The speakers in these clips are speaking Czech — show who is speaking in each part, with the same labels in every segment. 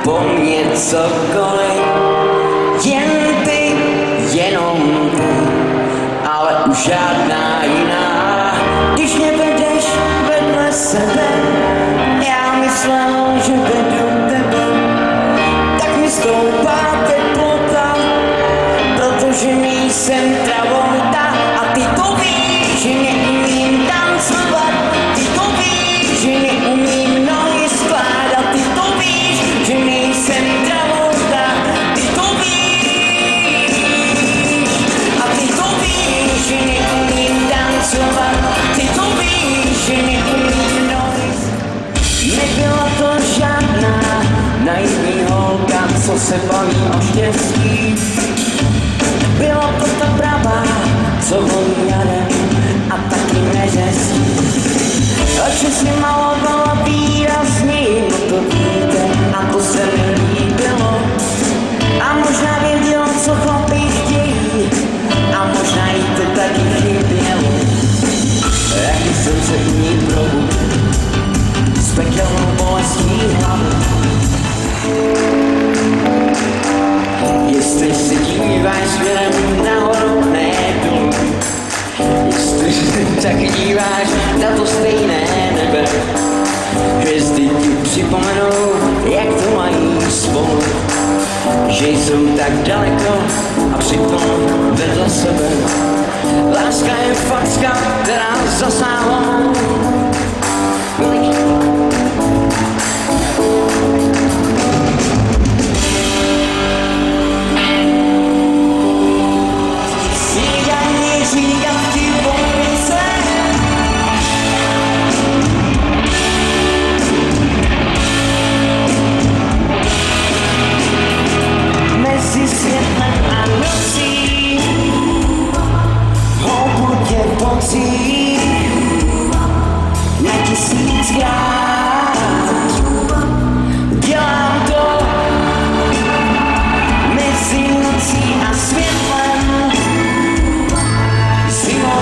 Speaker 1: po mně cokoliv, jen ty, jenom ty, ale už žádná jiná. Když mě vedeš vedle sebe, já myslel, že vedu tebe, tak mi stoupá teplota, protože nejsem Travolta a ty to víš, že neumím tancovat, ty to víš, že neumím nohy skládat, ty to víš, že nejsem Travolta, ty to víš a ty to víš, že neumím tancovat, ty to víš, že neumím nohy. Nebyla to žádná naivní holka, co se baví o štěstí. Byla to ta pravá, co volí jadem a taky neřestí. Oči si malovala výrazněji, no to víte, a to se mi líbilo. A možná věděla, co chlapi chtějí, a možná jí to taky chybělo. Jak jsem se u ní probudil, s pekelnou bolestí hlavy. Jestli se díváš směrem nahoru, ne dolů, jestli se tak díváš na to stejné nebe, hvězdy ti připomenou, jak to mají spolu, že jsou tak daleko a přitom vedle sebe. Láska je facka, která zasáhla. Mezi světlem a nocí houbu tě pocí na 1000krát. Dělám to mezi nocí a světlem, zimou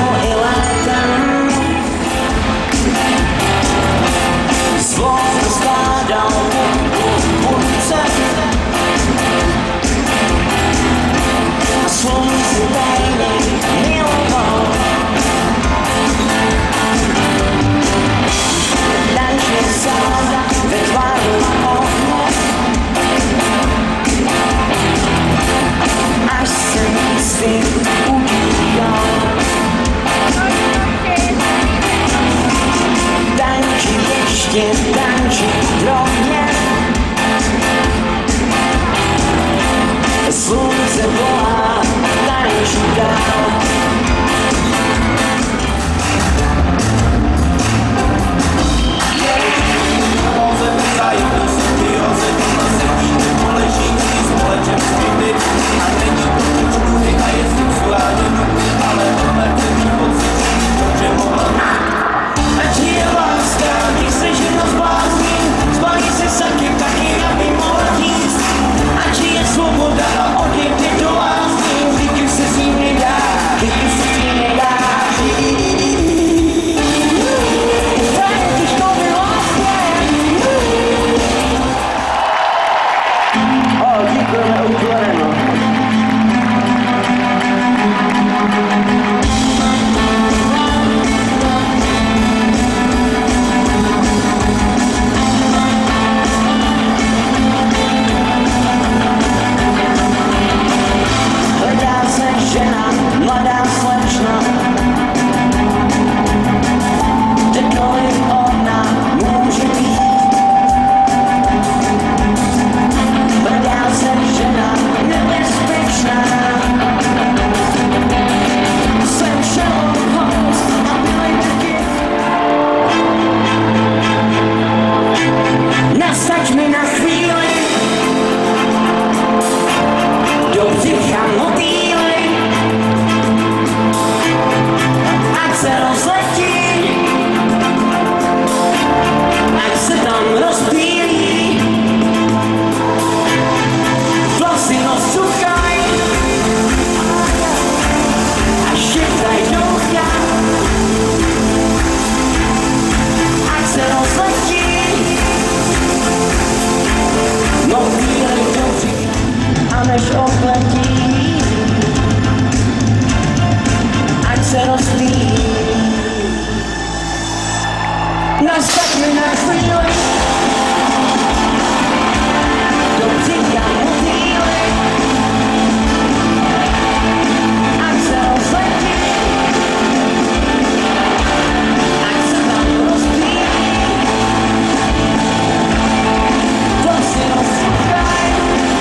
Speaker 1: prostý. Nastav mi na chvíli, do břicha motýly, ať se rozletí, ať se tam rozpílí, to si rozsluchaj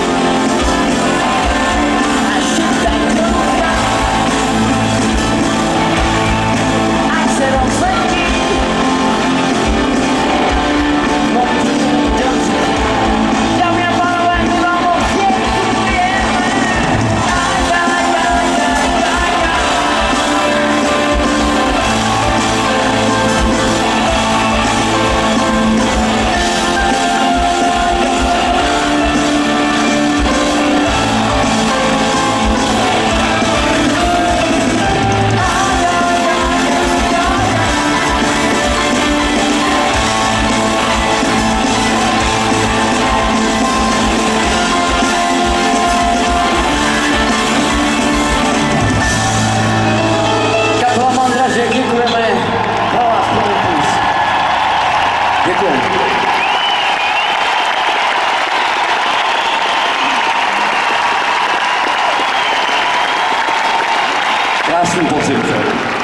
Speaker 1: a šeptaj do ucha, ať se rozletí. Děkujeme za vás, děkujeme. Krásný pocit.